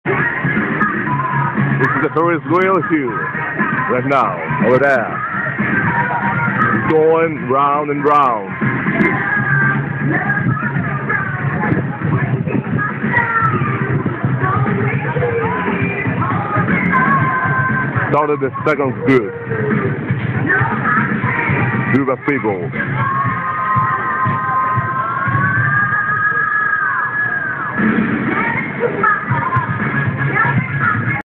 This is the Ferris wheel here, right now, over there. It's going round and round. Started the second group of people.